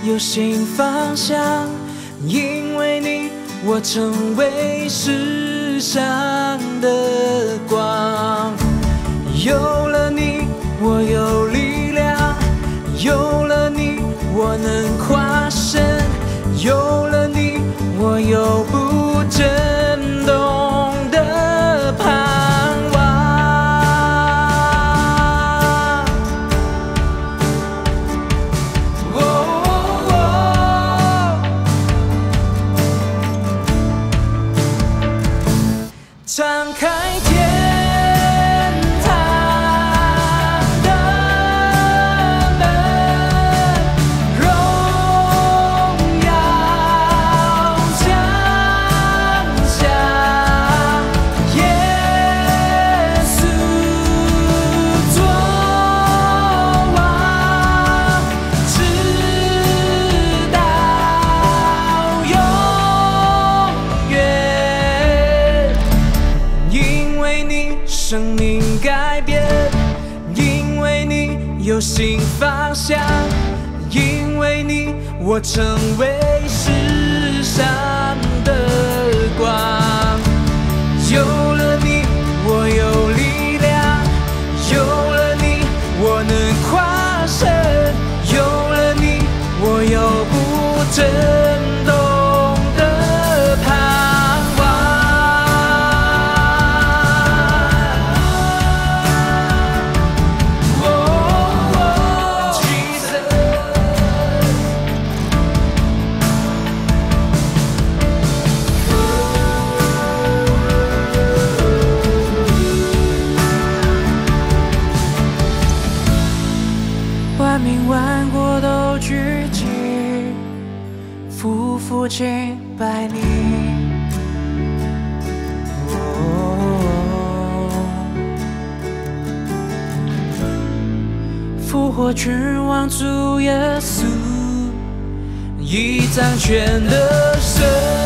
有新方向，因为你，我成为世上的光。有了你，我有力量；有了你，我能跨胜；有了你，我有不震动的盼望。张开天堂的门，荣耀降下，耶稣作王，直到永远。因为你，生命改变；因为你，有新方向；因为你，我成为世上的光。有了你，我有力量；有了你，我能跨胜；有了你，我有不震动的盼望。万民万国都聚集，匍匐敬拜你。复活君王主耶稣，以掌权的神。